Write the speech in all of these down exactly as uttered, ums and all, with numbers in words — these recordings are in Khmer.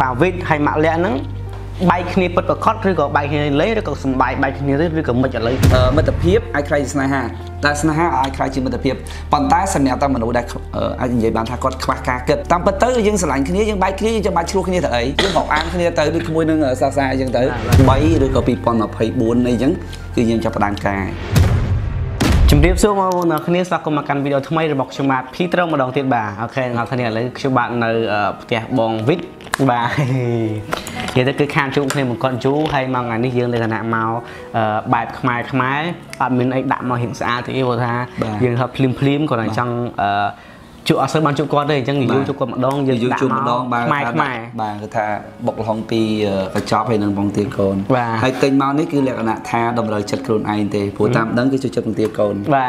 bảo vịt hay mạ lẹ nắng bay kia bật vào cốt rồi có bay kia lấy rồi có sầm bay bay kia rồi có mệt lấy mất tập hiệp ai khai sna ha ta sna ha ai khai chỉ mất tập hiệp bàn tay sầm nẹo ta mình đủ đại anh vậy bàn thà cốt khoa ca kịch tam bật tới dương sờ lạnh kia dương bay kia cho bay chua kia thấy dương học an kia tới đi môi nương ở xa xa dương tới bay rồi có bị pon mà phải buồn này chứคือยังจะประดานกายจุดเรียบสู้มาวันนี้สักมากันวิดีโอทำไมระบบชมาพี่ตรงมาดองติดบ่าโอเคเราทีนี้เลยชบ้านในเตียบองวิทบ่าเดี๋ยวจะคือข้ามจุ่มให้มันก่อนจู้ให้มางานนี้ยังเลยขนาดเมาแบบขมายขมายแบบมีไอ้ดำมาเห็นสะอาดที่ว่าท่ายังเขาพลิมพลิมก่อนหน่อยจังจุเอาเสื้อบางจุก้อนเลยจังอยู่จุก้อนมาดองยังอยู่จุมาดองบางบางบางคือท่าบกหองปีกระจอบให้นางบองเตียโกนให้เต็งเมานี่คือเรียกขนาดท่าดมเลยจัดโคลนไอเตะผู้ตามดังคือจุดจัดบองเตียโกนบ่า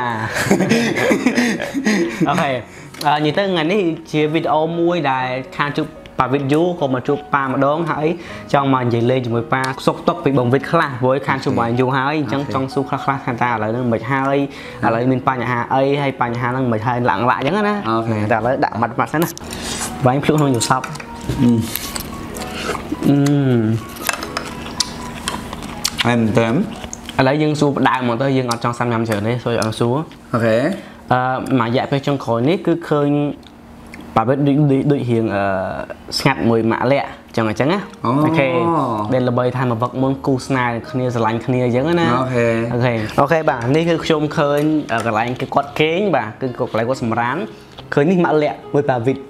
โอเคnhư thế ngày này chia video muối đại khang chụp bà vịt du còn mà chụp pa mà đón hãy cho mà dậy lên chụp pa sốc tóc bị bồng vịt khla với khang chụp bài du hãy trong trong su khla khla khang ta lại nó mệt hai lại mình pa nhà hà ấy hay pa nhà hà nó mệt hai lặng lại giống đó ok ta lại đặt mặt mặt thế này và anh phun không nhiều sọc em tém lấy dương su đại mà tới dương ở trong xăm nhầm trở đấy rồi ở xuống ok mà dạy về trong khối này cứ khơi bà biết đội đội hiện ngặt mùi mạ lẹ chẳng là chẳng á ok đây là bài tham mà vật môn cu snai kia là lạnh kia giống á ok ok ok bàនេះគឺខ្ញុំឃើញកន្លែងគេគាត់គេងបាទគឺកន្លែងគាត់សម្រានឃើញនេះម៉ាក់លាក់មួយប៉ាវីត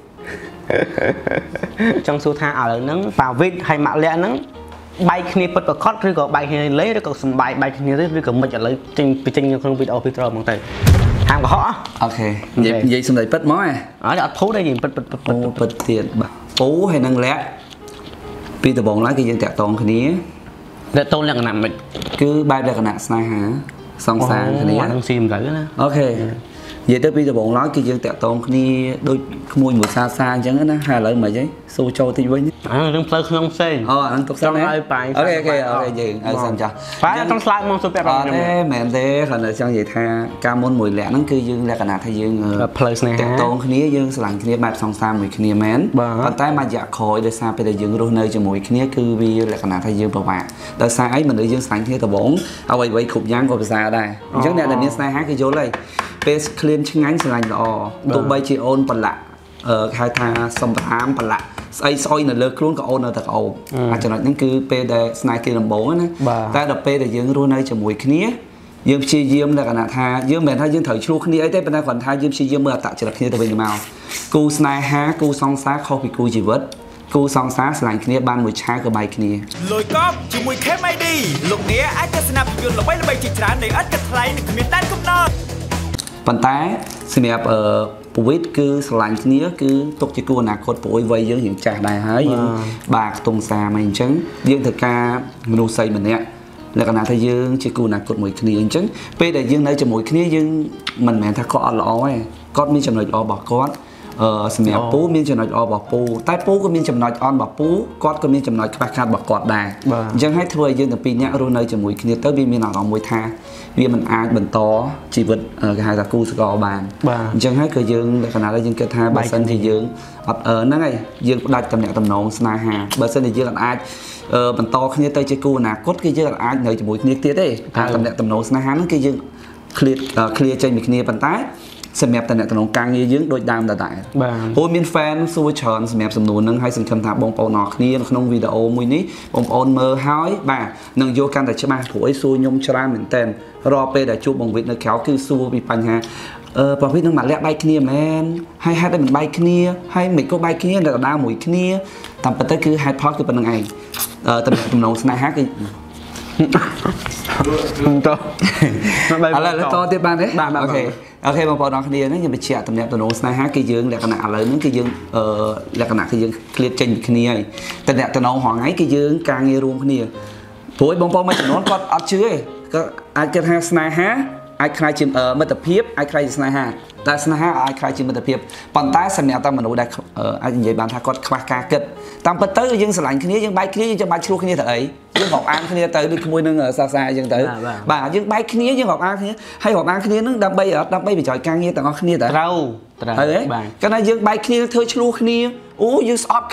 ចង់សួរថាឥឡូវហ្នឹងប៉ាវីតហើយម៉ាក់លាក់ហ្នឹងបាយគ្នាពិតប្រកបឬក៏បាយគ្នាលេឬក៏សំបាយបាយគ្នាឬក៏មិនឥឡូវចេញចេញក្នុងវីដេអូពីត្រមកទៅហាមកុហកអូខេនិយាយនិយាយសំដីពិតមកហ៎អត់អត់ភូដែរនិយាយពិតពិតពិតពិតទៀតបាទពូហើយនឹងលាក់ពីដំបងឡើយគឺយើងតាក់តងគ្នាតាក់តងលក្ខណៈមិនគឺបែបលក្ខណៈស្នេហាសង្សារគ្នានឹងស៊ីមិនទៅណាអូខេនិយាយទៅពីដំបងឡើយគឺយើងតាក់តងគ្នាដូចក្មួយមួយសាសាអញ្ចឹងណាហើយឥឡូវមិនអីសូចូលតិចវិញអានឹងផ្លូវក្នុងផ្សេងអូអានឹងទុកសិនណាអូខេអូខេអូខេយើងឲ្យសិនចាស់បាទចង់ឆ្លើយមកសុភ័ក្រខ្ញុំទេមែនទេគ្រាន់តែចង់និយាយថាការមុនមួយលាក់ហ្នឹងគឺយើងលក្ខណៈថាយើងផ្លូវស្នេហាតាក់តងគ្នាយើងស្រឡាញ់គ្នាបែបសង្សារមួយគ្នាមែនប៉ុន្តែមួយរយៈក្រោយដោយសារពេលដែលយើងរស់នៅជាមួយគ្នាគឺវាលក្ខណៈថាយើងពិបាកដោយសារអីមនុស្សយើងស្រឡាញ់គ្នាដំបងអ្វីអ្វីគ្រប់យ៉ាងក៏ភាសាដែរអញ្ចឹងអ្នកដែលមានស្នេហាគឺយល់ហើយពេលឃ្លានឆ្ងាញ់ស្រឡាញ់ល្អទោះបីជាអូនប្រឡាក់អឺហៅថាសំប្រាមប្រឡាក់ស្អីស្អុយនៅលើខ្លួនក៏អូននៅតែក្អោបអាចចំណុចហ្នឹងគឺពេលដែលស្នេហ៍គ្នាដំបូងណាតែដល់ពេលដែលយើងរស់នៅជាមួយគ្នាយើងព្យាយាមលក្ខណៈថាយើងមិនមែនថាយើងត្រូវឆ្លោះគ្នាអីទេប៉ុន្តែគ្រាន់តែយើងព្យាយាមមើលអត្តចរិតគ្នាទៅវិញទៅមកគូស្នេហាគូសង្សារខុសពីគូជីវិតគូសង្សារស្រឡាញ់គ្នាបានមួយឆាក៏បែកគ្នាលុយកប់ជាមួយ CamID លោកអ្នកអាចទស្សនាភាពយន្តល្បីៗជាច្រើននៃឥតគិតថ្លៃនិងគ្មានដែនកំណត់ប៉ុន្តែសម្រាប់អឺពវិតគឺស្រឡាញ់គ្នាគឺទុកជាគូអនាគតព្រោះវ័យយើងរៀងចាស់ដែរហើយយើងបាក់ខ្ទង់សាមកអញ្ចឹងយើងត្រូវការមនុស្សស្រីម្នាក់លក្ខណៈថាយើងជាគូអនាគតមួយគ្នាអញ្ចឹងពេលដែលយើងនៅជាមួយគ្នាយើងមិនមែនថាគាត់អត់ល្អទេគាត់មានចំណុចល្អរបស់គាត់អឺសម្រាប់ពូមានចំណុចល្អរបស់ពូតែពូក៏មានចំណុចអន់របស់ពូគាត់ក៏មានចំណុចខ្វះខាតរបស់គាត់ដែរអញ្ចឹងហើយធ្វើឲ្យយើងទាំងពីរនាក់រស់នៅជាមួយគ្នាទៅវាមានអារម្មណ៍មួយថាវាមិនអាចបន្តជីវិតគេហៅថាគូសកលបានអញ្ចឹងហើយក៏យើងលក្ខណៈដែលយើងគិតថាបើសិនជាយើងអត់ហ្នឹងហើយយើងផ្ដាច់តំណែងតំណងស្នេហាបើសិនជាយើងអាចបន្តគ្នាទៅជាគូអនាគតគឺយើងអាចនៅជាមួយគ្នាទៀតទេថាតំណែងតំណងស្នេហាហ្នឹងគឺយើងឃ្លាតឃ្លាចេញពីគ្នាប៉ុន្តែសម្រាប់តំណែងតំណងការងារយើងដូចដើមដដែលព្រោះមាន fan សួរច្រើនសម្រាប់សំណួរហ្នឹងហើយសង្ឃឹមថាបងប្អូនអរគ្នានៅក្នុងវីដេអូមួយនេះបងប្អូនមើលហើយបាទនឹងយកកាន់តែច្បាស់ព្រោះអីសួរខ្ញុំច្រើនមែនតើរាល់ពេលដែលជួបបងវិទ្យនៅក្រៅគឺសួរពីបញ្ហាអឺប្រភេទនឹងមកលាក់បែកគ្នាមែនហើយហេតុអីមិនបែកគ្នាហើយមិនក៏បែកគ្នានៅដៅមួយគ្នាតាមពិតទៅគឺហេតុផលគឺប៉ុណ្្នឹងឯងតំណែងតំណងស្នេហាគឺតោះឥឡូវតទៀតបានទេអូខេអូខេបងប្អូនអរគ្នាហ្នឹងខ្ញុំបញ្ជាក់តំណែងតំណងស្នេហាគឺយើងលក្ខណៈឥឡូវហ្នឹងគឺយើងអឺលក្ខណៈគឺយើងឃ្លាតចេញពីគ្នាហើយតំណែងតំណងហងៃគឺយើងការងាររួមគ្នាព្រោះបងប្អូនមួយចំនួនគាត់អត់ជឿទេក៏អាចគិតថាស្នេហាអាចខ្លាយជាមិត្តភាពអាចខ្លាយជាស្នេហាតែស្នេហាអាចខ្លាយជាមិត្តភាពប៉ុន្តែសម្រាប់តែមនុស្សដែលអាចនិយាយបានថាគាត់ខ្វះការគិតតាមពិតទៅយើងស្រឡាញ់គ្នាយើងបែកគ្នាយើងចាំបាច់ឆ្លោះគ្នាទៅអីយើងរាប់អានគ្នាទៅដូចជាមួយនឹងសាសាអញ្ចឹងទៅបាទយើងបែកគ្នាយើងរាប់អានគ្នាហើយរាប់អានគ្នានឹងដើម្បីដើម្បីបញ្ចុយការងារទាំងអស់គ្នាតើត្រូវត្រូវហើយគាត់ថាយើងបែកគ្នាធ្វើឆ្លោះគ្នាអូយើងស្អប់គ្នា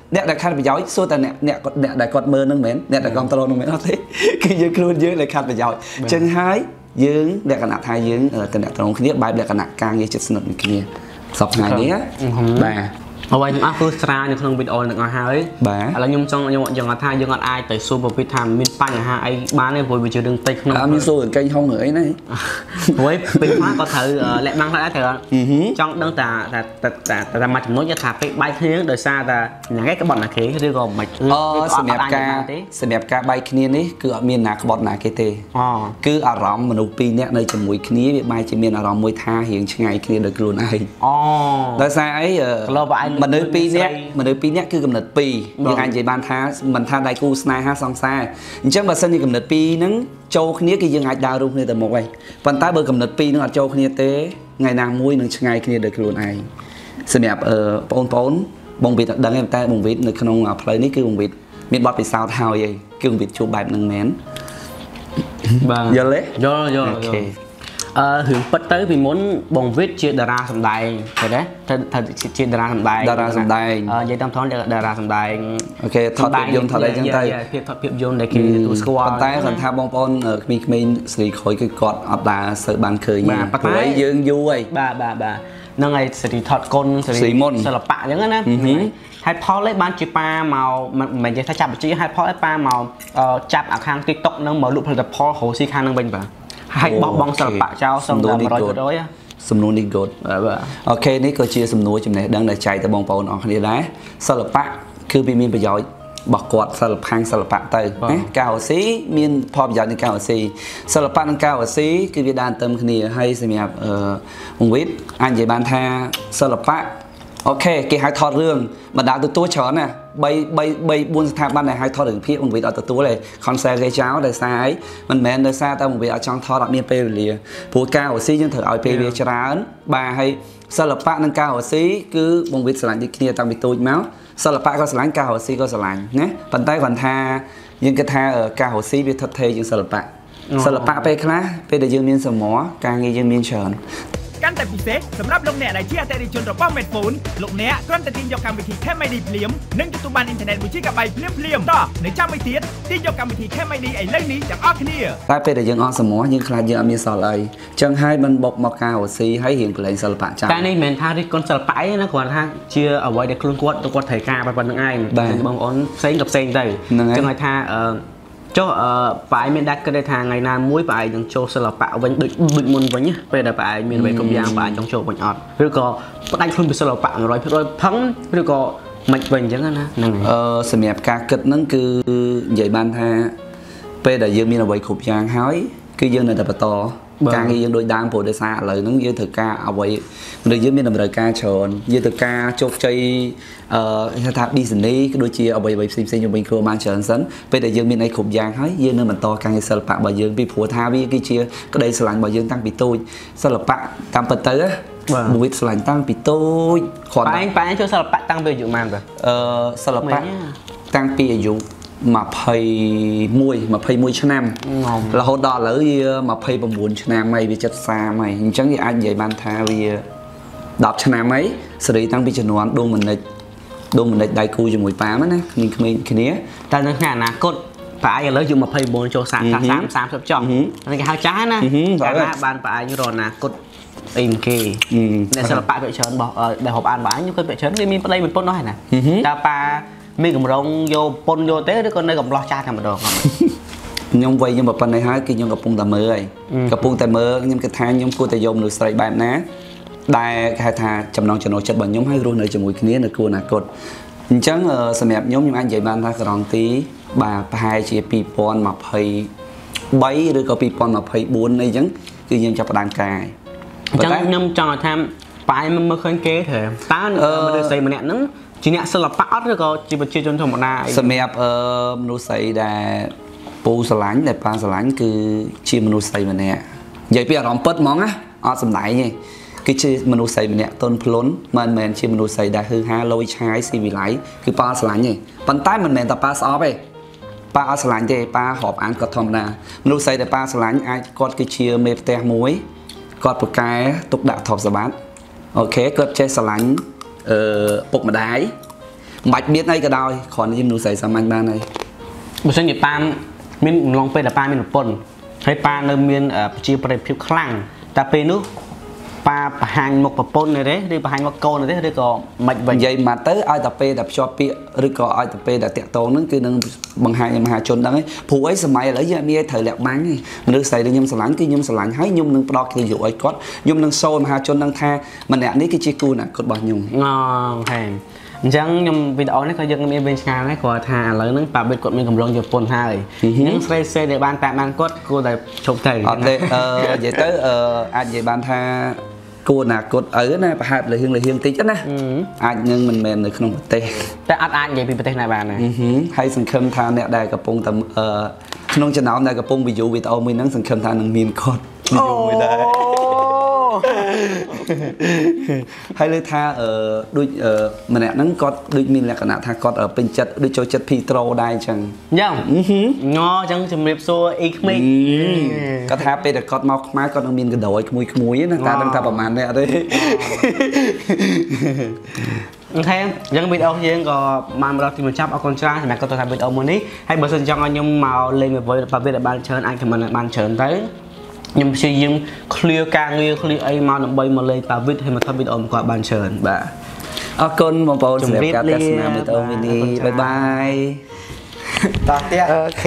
អ្នកដែលខាត់ប្រយោជន៍សួរតែអ្នកអ្នកគាត់អ្នកដែលគាត់មើលនឹងមែនអ្នកដែលគ្រប់គ្រងនឹងមែនអត់ទេគឺយើងខ្លួនយើងដែលខាត់ប្រយោជន៍អញ្ចឹងហើយយើងលក្ខណៈថាយើងតំណែងគ្នាបែបលក្ខណៈការងារចិត្តស្និទ្ធនឹងគ្នាសពថ្ងៃនេះបាទ អ្វីទាំងអស់គឺស្រាវនៅក្នុងវីដេអូទាំងអស់ហើយបាទឥឡូវខ្ញុំចង់ខ្ញុំយើងអត់ថាយើងអត់អាចទៅសួរប្រភេទថាមានបញ្ហាអីបានទេព្រោះវាជារឿងតិចក្នុងអត់មានសួរកេងហុងអីណាព្រោះពេលខ្លះក៏ត្រូវលាក់បាំងខ្លះដែរត្រូវចង់ដឹងតាតាតាមួយចំណុចថាពេលបែកគ្នាដោយសារតែយ៉ាងឯងក្បត់ណាគេឬក៏មិនអូសម្រាប់ការសម្រាប់ការបែកគ្នានេះគឺអត់មានណាក្បត់ណាគេទេអូគឺអារម្មណ៍មនុស្សពីរនាក់នៅជាមួយគ្នាវាបែរជាមានអារម្មណ៍មួយថារៀងឆ្ងាយគ្នាដោយខ្លួនឯងអូដោយសារអីមនុស្សពីរនាក់មនុស្សពីរនាក់គឺកំណត់ពីរយើងអាចនិយាយបានថាមិនថាដៃគូស្នេហាសង្សារអញ្ចឹងបើសិនជាកំណត់ពីរហ្នឹងចូលគ្នាគឺយើងអាចដើររួមគ្នាទៅមុខហើយប៉ុន្តែបើកំណត់ពីរហ្នឹងអត់ចូលគ្នាទេថ្ងៃណាមួយនឹងឆ្ងាយគ្នាដោយខ្លួនឯងសម្រាប់បងប្អូនបងវិទ្យដឹងទេតែបងវិទ្យនៅក្នុងផ្លូវនេះគឺបងវិទ្យមានបទពិសោធន៍ហើយឯងគឺបងវិទ្យជួបបែបហ្នឹងមែនបាទយល់ទេយល់យល់អូខេអឺរឿងពិតទៅពីមុនបងវិទ្យជាតារាសម្ដែងឃើញទេថាជាតារាសម្ដែងតារាសម្ដែងនិយាយតាមត្រង់តារាសម្ដែងអូខេថតភាពយន្តថតអីចឹងទៅភាពថតភាពយន្តដែលគេទទួលស្គាល់ប៉ុន្តែគាត់ថាបងប្អូនក្មេងៗស្រីក្រោយគឺគាត់អត់ដាសូវបានឃើញព្រោះយើងយូរហើយបាទបាទបាទហ្នឹងហើយសេរីថតគុណសេរីសិល្បៈអញ្ចឹងណាហេតុផលឯងបានជាប៉ាមកមិនមែននិយាយថាចាប់បញ្ជីហេតុផលឯងប៉ាមកចាប់អាខាង TikTok ហ្នឹងមកលក់ផលិតផលរកស៊ីខាងហ្នឹងវិញបាទហើយបោះបង់សិល្បៈចោលសំដៅ một trăm phần trăm សំណួរនេះ good បាទអូខេនេះក៏ជាសំណួរចំណេះដឹងដែលចែកទៅបងប្អូនអរគ្នាដែរសិល្បៈគឺវាមានប្រយោជន៍របស់គាត់សិល្បៈសិល្បៈទៅណាការរកស៊ីមានផលប្រយោជន៍នៃការរកស៊ីសិល្បៈនិងការរកស៊ីគឺវាដើរទៅគ្នាហើយសម្រាប់អឺវងវិទ្យអាចនិយាយបានថាសិល្បៈអូខេគេហៅថតរឿងបណ្ដាទទួលច្រើនណា3 3 4ស្ថាប័នដែលហៅថតរឿងភាពបងវិទ្យអត់ទទួលទេ concept គេចោលដោយសារអីមិនមែនដោយសារតែបងវិទ្យអត់ចង់ថតអត់មានពេលវេលាព្រោះការរកស៊ីយើងត្រូវឲ្យពេលវាច្រើនបាទហើយសិល្បៈនិងការរកស៊ីគឺបងវិទ្យស្រឡាញ់ដូចគ្នាតាំងពីតូចមកសិល្បៈក៏ស្រឡាញ់ការរកស៊ីក៏ស្រឡាញ់ណាប៉ុន្តែគាត់ថាយើងគិតថាការរកស៊ីវាថត់ថេរជាងសិល្បៈសិល្បៈពេលខ្លះពេលដែលយើងមានសមរការងារយើងមានច្រើនកាន់តែពិសេសសម្រាប់លោកអ្នកដែលជាអតិថិជនរបស់ Medphone លោកអ្នកគ្រាន់តែទាញយកកម្មវិធី CamID ភ្លាមនិងទទួលបានអ៊ីនធឺណិត មួយ ជីហ្គាបៃ ភ្លាមភ្លាមតោះនៅចាំមួយទៀតទាញយកកម្មវិធី CamID ឥឡូវនេះទាំងអស់គ្នាតែពេលដែលយើងអស់សមរយើងខ្លាចយើងអត់មានសល់អីចឹងហើយមិនបុកមកការរកស៊ីហើយរៀងកលែងសិល្បៈចាំតែនេះមិនមែនថារិះគន់សិល្បៈអីណាគ្រាន់ថាជាអ្វីដែលខ្លួនគាត់ទៅគាត់ត្រូវការប៉ុណ្្នឹងឯងបងប្អូនផ្សេងក៏ផ្សេងទៅចឹងឲ្យថាអឺចុះប៉ាឯងមានដាក់គិតថាថ្ងៃណាមួយប៉ាឯងនឹងចូលសិល្បៈវិញដូចដូចមុនវិញពេលដែលប៉ាឯងមានអ្វីគ្រប់យ៉ាងប៉ាឯងចង់ចូលវិញអត់ឬក៏ផ្ដាច់ខ្លួនពីសិល្បៈ một trăm phần trăm ផឹងឬក៏មិនវិញអញ្ចឹងណាហ្នឹងអឺសម្រាប់ការគិតហ្នឹងគឺនិយាយបានថាពេលដែលយើងមានអ្វីគ្រប់យ៉ាងហើយគឺយើងនៅតែបន្តការងារយើងដូចដើមព្រោះដោយសារឥឡូវហ្នឹងយើងត្រូវការអ្វីមនុស្សយើងមានតម្រូវការច្រើនយើងត្រូវការជោគជ័យអឺគេថា business ក៏ដូចជាអ្វីៗផ្សេងៗជំវិញខ្លួនបានច្រើនសិនពេលដែលយើងមានអីគ្រប់យ៉ាងហើយយើងនឹងបន្តការងារសិល្បៈរបស់យើងពីព្រោះថាវាគឺជាក្តីស្រឡាញ់របស់យើងតាំងពីតូចសិល្បៈតាមពិតទៅមួយវិទ្យស្រឡាញ់តាំងពីតូចគ្រាន់តែប៉ែងចូលសិល្បៈតាំងពីអាយុប៉ុន្មានបាទអឺសិល្បៈតាំងពីអាយុ21 21ឆ្នាំរហូតដល់ឥឡូវវា29ឆ្នាំហើយវាចិត្តសាមហើយអញ្ចឹងវាអាចនិយាយបានថាវា10ឆ្នាំហើយសេរីតាំងពីជំនាន់ដួងមនិចដួងមនិចដៃគូជាមួយប៉ាមណាក្មេងៗគ្នាតែនៅថ្ងៃអនាគតប៉ាឯងឥឡូវយក29ចូល30 30ចុងហ្នឹងគេហៅចាស់ណាកាលណាបានប៉ាឯងរកអនាគតអីគេអ្នកសិល្បៈពាក្យច្រើនរបស់ដែលហូបអានបងខ្ញុំឃើញពាក្យច្រើនគេមានប្តីមានប្រពន្ធដែរណាតើប៉ាមានកម្រងយកប៉ុនយកទេឬក៏នៅកំឡោះចាស់តែម្ដងខ្ញុំវ័យខ្ញុំប៉ុណ្ណេះហើយគឺខ្ញុំកំពុងតែមើលហើយកំពុងតែមើលខ្ញុំគិតថាខ្ញុំគួរតែយកមនុស្សស្រីបែបណាដែលគេហៅថាចំណងចំណូលចិត្តរបស់ខ្ញុំឲ្យរស់នៅជាមួយគ្នានៅគូអនាគតអញ្ចឹងសម្រាប់ខ្ញុំខ្ញុំអាចនិយាយបានថាក្រងទីបាទប្រហែលជា2023ឬក៏2024អីចឹងគឺយើងចាប់ផ្ដើមការអញ្ចឹងខ្ញុំចង់ឲ្យថាប៉ាយមើលឃើញគេទេតើមនុស្សស្រីម្នាក់ហ្នឹងជាអ្នកសិល្បៈអត់ឬក៏ជាប្រជាជនធម្មតាសម្រាប់មនុស្សស្រីដែលពូស្រឡាញ់ដែលប៉ាស្រឡាញ់គឺជាមនុស្សស្រីម្នាក់និយាយពីអារម្មណ៍ពិតហ្មងណាអត់សម្ដែងទេគឺជាមនុស្សស្រីម្នាក់ទន់ភ្លន់មិនមែនជាមនុស្សស្រីដែលហឺហាលយឆាយស៊ីវិល័យគឺប៉ាស្រឡាញ់ទេប៉ុន្តែមិនមែនតែប៉ាស្អប់ទេប៉ាអត់ស្រឡាញ់ទេប៉ារាប់អានគាត់ធម្មតាមនុស្សស្រីដែលប៉ាស្រឡាញ់អាចគាត់គឺជាមេផ្ទះមួយគាត់ប្រកែទុកដាក់ទ្រព្យសម្បត្តិអូខេគាត់ចេះស្រឡាញ់អឺពុកម្ដាយ bạch biết ngay cái đôi còn như nó xảy ra mạnh ban này một số nhiều pan mình lòng pe là pan mình một phần hay pan nơi miền chia bề phiêu khăng ta pe nước pa hàng một bậc pôn này đấy đi pa hàng một cô này đấy đi có mạch vậy vậy mà tới ai tập pe tập cho pe rồi có ai tập pe đã tẹt tô nó cứ nâng bằng hai mà hai chôn đó ấy phụ ấy sớm mai lấy ra mi thời lẹ bán này nước xài được nhôm sờ lạnh cái nhôm sờ lạnh hái nhôm nâng đo cái dụ ấy cốt nhôm nâng sôi mà hai chôn nâng tha mà nè ní cái chi cu nè cột bao nhung ngon hàng chẳng nhôm video này có dân em bên nhà này có thà lấy nước bà bên cột mình cầm rong cho pôn hai những xe xe để ban tại ban cốt cô tại chụp thầy vậy tới anh vậy ban tha cô nè cột ở nè bà hạt là hiên là hiên tí chứ nè anh nhưng mình mềm được không một tê tại anh anh vậy bị tê này bà này hay sừng khâm tha nè đài cặp bông tầm không cho nào đài cặp bông ví dụ vì tao mình nắng sừng khâm tha nâng miên cột ví dụ người đây hay là tha ở đôi mà nè nắng cột đôi miên là cái nào tha cột ở bên chất đôi cho chất pitro đai chẳng nhông ngon chẳng chùm riệp xua ít mi có tha pe được cột mọc má cột nâng miên cái đầu ấy mùi mùi á ta đang tha bảo màn nè đấy thêm những video riêng có mang ra thì mình chấp ở con trai thì mẹ có tôi làm video mới hay bữa sinh trong anh nhung màu lên với bà viết là ban chơi anh thì mình ban chơi tới nhưng sử dụng clear càng clear clear ai mà nó bay mà lên bà viết thì mình thay video một ban chơi bà ở con một bộ sẽ cả test làm video mini bye bye tắt tiếp ok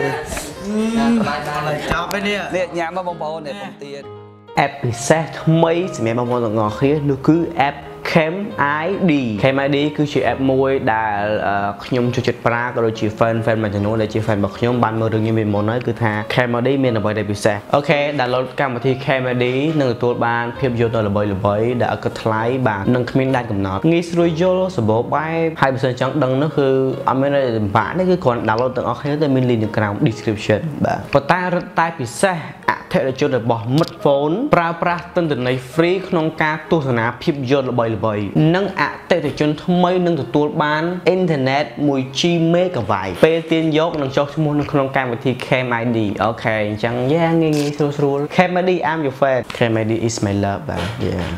chào bên đây nè nhà mà bông bông này bông tiền app set mấy thì mẹ bông bông ngọt khía nó cứ app CamID CamID គឺជា app មួយដែលខ្ញុំចូលចិត្តប្រើក៏ដូចជា fan fan មួយចំនួនដែលជា fan របស់ខ្ញុំបានមើលរឿងនេះមុនហើយគឺថា CamID មានអ្វីដែលពិសេសអូខេ download កម្មវិធី CamID នឹងទទួលបានភាពយន្តដ៏ល្បីៗដែលឥតគិតថ្លៃបាទនឹងគ្មានដែនកំណត់ងាយស្រួលយល់សម្បូរបែបហើយបើសិនចង់ដឹងនោះគឺអត់មានអីលំបាកទេគឺគ្រាន់ download ទាំងអស់គ្នាតែមាន link នៅក្រោម description បាទប៉ុន្តែរឹតតែពិសេសអតិថិជនរបស់មិត្ត phone ប្រើប្រាស់ទិន្នន័យ free ក្នុងការទស្សនាភាពយន្តល្បីៗនិងអតិថិជនថ្មីនឹងទទួលបានអ៊ីនធឺណិត one G megabyte ពេលទាញយកនឹងចុះឈ្មោះនៅក្នុងកម្មវិធី CamID អូខេអញ្ចឹងយ៉ាងាយងាយស្រួលស្រួល CamID I'm your fan CamID is my love បាទ yeah